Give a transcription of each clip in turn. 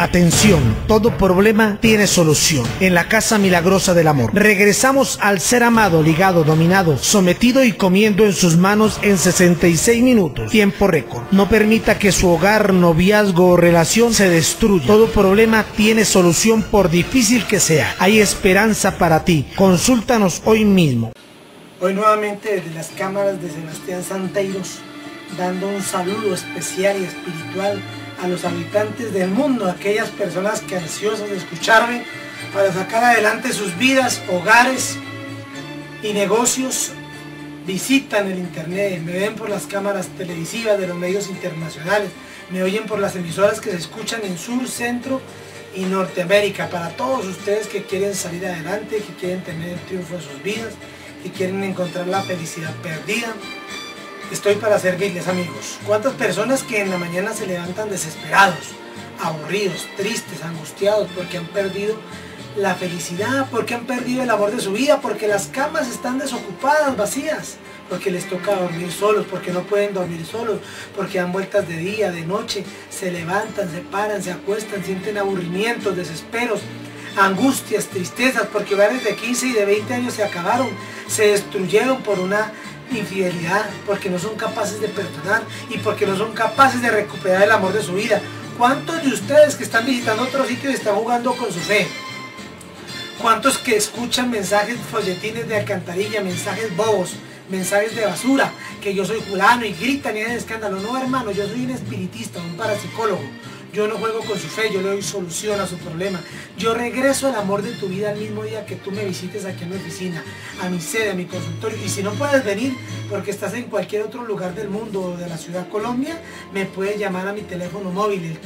Atención, todo problema tiene solución. En la Casa Milagrosa del Amor. Regresamos al ser amado, ligado, dominado, sometido y comiendo en sus manos en 66 minutos. Tiempo récord. No permita que su hogar, noviazgo o relación se destruya. Todo problema tiene solución por difícil que sea. Hay esperanza para ti. Consúltanos hoy mismo. Hoy nuevamente desde las cámaras de Sebastián Santeiros, dando un saludo especial y espiritual a los habitantes del mundo, aquellas personas que ansiosas de escucharme para sacar adelante sus vidas, hogares y negocios, visitan el internet, me ven por las cámaras televisivas de los medios internacionales, me oyen por las emisoras que se escuchan en Sur, Centro y Norteamérica. Para todos ustedes que quieren salir adelante, que quieren tener el triunfo en sus vidas, que quieren encontrar la felicidad perdida, estoy para servirles, amigos. ¿Cuántas personas que en la mañana se levantan desesperados, aburridos, tristes, angustiados porque han perdido la felicidad, porque han perdido el amor de su vida, porque las camas están desocupadas, vacías, porque les toca dormir solos, porque no pueden dormir solos, porque dan vueltas de día, de noche, se levantan, se paran, se acuestan, sienten aburrimientos, desesperos, angustias, tristezas, porque hogares de 15 y de 20 años se acabaron, se destruyeron por una infidelidad, porque no son capaces de perdonar y porque no son capaces de recuperar el amor de su vida. ¿Cuántos de ustedes que están visitando otros sitios están jugando con su fe? ¿Cuántos que escuchan mensajes, folletines de alcantarilla, mensajes bobos, mensajes de basura, que yo soy fulano y gritan y hacen escándalo? No, hermano, yo soy un espiritista, un parapsicólogo. Yo no juego con su fe, yo le doy solución a su problema. Yo regreso el amor de tu vida el mismo día que tú me visites aquí en mi oficina, a mi sede, a mi consultorio. Y si no puedes venir porque estás en cualquier otro lugar del mundo o de la ciudad Colombia, me puedes llamar a mi teléfono móvil, el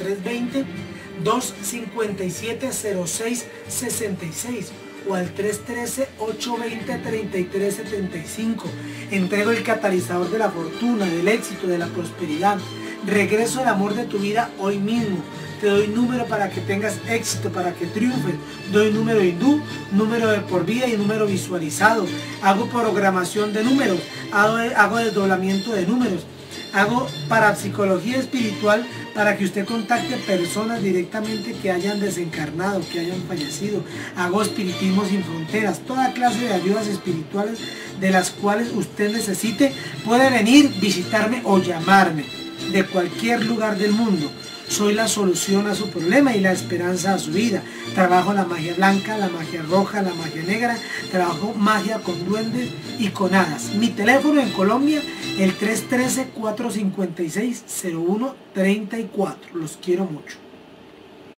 320-257-0666 o al 313-820-3375. Entrego el catalizador de la fortuna, del éxito, de la prosperidad. Regreso el amor de tu vida hoy mismo. Te doy número para que tengas éxito, para que triunfes. Doy número hindú, número de por vida y número visualizado. Hago programación de números, hago desdoblamiento de números. Hago parapsicología espiritual para que usted contacte personas directamente que hayan desencarnado, que hayan fallecido. Hago espiritismo sin fronteras, toda clase de ayudas espirituales de las cuales usted necesite. Puede venir, visitarme o llamarme de cualquier lugar del mundo. Soy la solución a su problema y la esperanza a su vida. Trabajo la magia blanca, la magia roja, la magia negra. Trabajo magia con duendes y con hadas. Mi teléfono en Colombia, el 313-456-0134. Los quiero mucho.